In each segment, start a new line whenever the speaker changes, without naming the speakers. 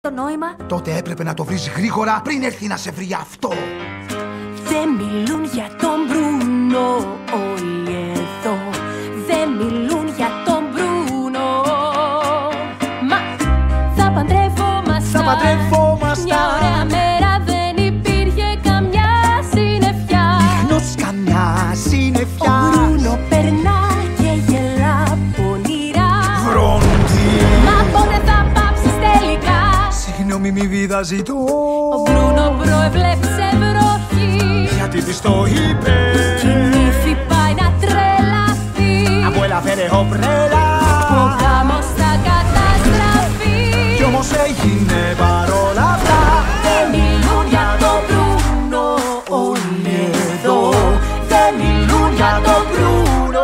το νόημα.
Τότε έπρεπε να το βρεις γρήγορα πριν έρθει να σε βρει αυτό.
Δεν μιλούν για τον Μπρούνο όλοι εδώ. Δεν μιλούν για τον Μπρούνο. Μα θα παντρευόμασταν. Μια ωραία μέρα δεν υπήρχε καμιά συννεφιά.
Ίχνος καμιά συννεφιά.
Ο Μπρούνο περνά και γελά πονηρά.
Βρόντι.
Μα πότε θα πάψεις τελικά?
Συγγνώμη μη βίδα ζητώ.
Ο Μπρούνο προέβλεψε βροχή.
Γιατί της το είπε.
Κι η νύφη πάει να τρελαθεί.
Abuela φέρε ομπρέλα.
Ο γάμος θα καταστραφεί.
Κι όμως έγινε παρόλα αυτά.
Δεν μιλούν για το Μπρούνο όλοι εδώ. Δεν μιλούν για το Μπρούνο.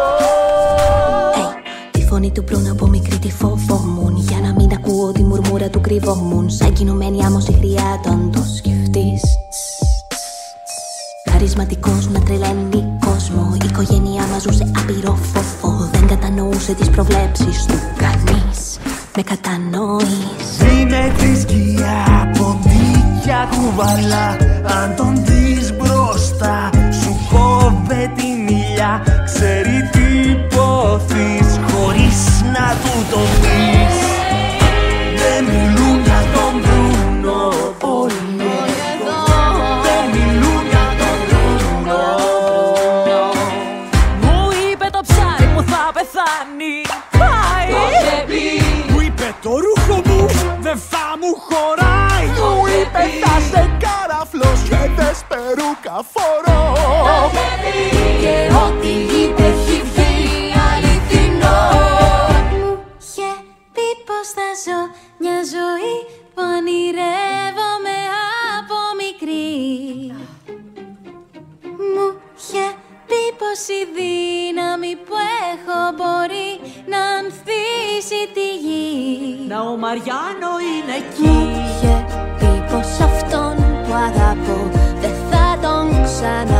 Τη φωνή του Μπρούνο από μικρή τη φοβόμουν. Για να μην ακούω τη μουρμούρα του κρυβόμουν. Σαν κινουμένη άμμο συχριά όταν το σκεφτείς. Χαρισματικός να τρελαίνει κόσμο. Η οικογένειά μας ζούσε άπειρο φόβο. Δεν κατανοούσε τις προβλέψεις του κανείς. Με κατανοείς.
Είναι τη σκιά, ποντίκια κουβαλά. Αν τον δεις μπροστά, σου κόβε την ηλιά. Ξέρει τι υποθείς, χωρίς να του το πεις. Δεν μιλούν για τον Μπρούνο όλοι εδώ. Δεν μιλούν για τον Μπρούνο.
Μου είπε το ψάρι μου θα πεθάνει. Πάει.
Μου είπε το ρούχο μου δεν θα μου χωράει. Μου είπε θα σε καραφλός και δες περούκα φορώ.
Και ό,τι είπε έχει βγει αληθινό.
Μου είχε πει πως θα ζω μια ζωή που ονειρεύομαι από μικρή. Μου είχε πει πως η δύναμη που έχω μπορεί να ανθίσει τη γη.
Να ο Μαριάνο είναι
Μου
εκεί.
είχε πει πως αυτόν που αγαπώ δεν θα τον ξαναδώ.